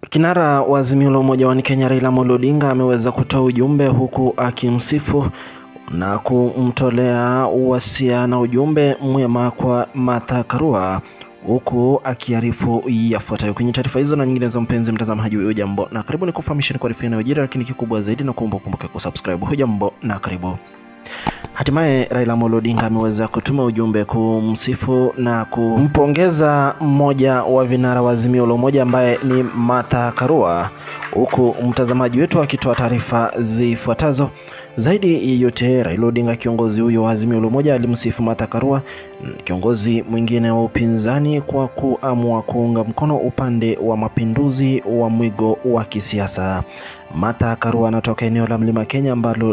Kinara wa Azimio la Umoja wa Kenya Raila Amolo Odinga ameweza kutoa ujumbe huku akimsifu na kumtolea wasia na ujumbe mwema kwa Martha Karua, huku akiarifu yafuatayo. Kwenye taarifa hizo na nyingine za, mpenzi mtazamaji, hujambo na karibu ni kufahamisha kwa taarifa inayojiri, lakini kikubwa zaidi na kumbuka kusubscribe. Hujambo na karibu. Hatimaye Raila Amolo Odinga ameweza kutuma ujumbe kumsifu na kumpongeza mmoja wa vinara wa Azimio la Umoja ambaye ni Martha Karua, huku mtazamaji wetu akitoa taarifa zifuatazo. Zaidi yote, Raila Odinga, kiongozi huyo wa Azimio la Umoja, alimsifu Martha Karua, kiongozi mwingine wa upinzani, kwa kuamua kuunga mkono upande wa mapinduzi wa mwigo wa kisiasa. Martha Karua anatoka eneo la Mlima Kenya ambalo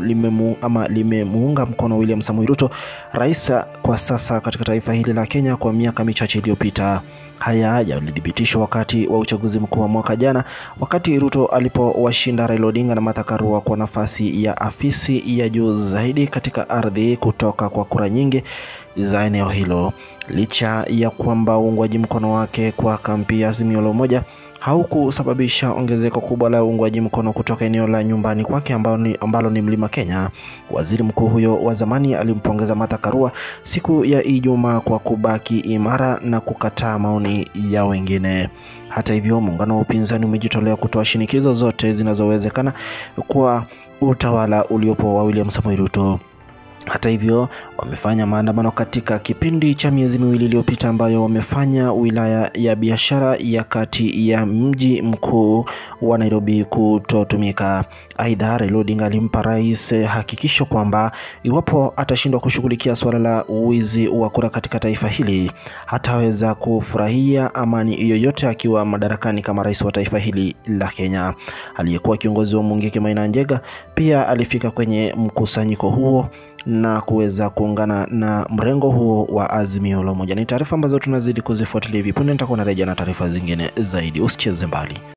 limemuunga mkono William Samoei Ruto, rais kwa sasa katika taifa hili la Kenya, kwa miaka michache iliyopita. Haya yalithibitishwa wakati wa uchaguzi mkuu wa mwaka jana, wakati Ruto alipowashinda Raila Odinga na Martha Karua kwa nafasi ya afisi ya juu zaidi katika ardhi kutoka kwa kura nyingi za eneo hilo. Licha ya kwamba uungwaji mkono wake kwa kambi ya Azimio la Umoja haukusababisha ongezeko kubwa la uungwaji mkono kutoka eneo la nyumbani kwake ambalo ni Mlima Kenya, waziri mkuu huyo wa zamani alimpongeza Martha Karua siku ya Ijumaa kwa kubaki imara na kukataa maoni ya wengine. Hata hivyo, muungano wa upinzani umejitolea kutoa shinikizo zote zinazowezekana kwa utawala uliopo wa William Samoei Ruto. Hata hivyo, wamefanya maandamano katika kipindi cha miezi miwili iliyopita, ambayo wamefanya wilaya ya biashara ya kati ya mji mkuu wa Nairobi kutotumika. Aidha, Raila Odinga alimpa rais hakikisho kwamba iwapo atashindwa kushughulikia swala la wizi wa kura katika taifa hili, hataweza kufurahia amani yoyote akiwa madarakani kama rais wa taifa hili la Kenya. Aliyekuwa kiongozi wa Mungiki Maina Njenga pia alifika kwenye mkusanyiko huo na kuweza kuungana na mrengo huo wa Azimio la Umoja. Ni taarifa ambazo tunazidi kuzifuatilia hivi punde. Nitakuwa narejea na taarifa zingine zaidi, usicheze mbali.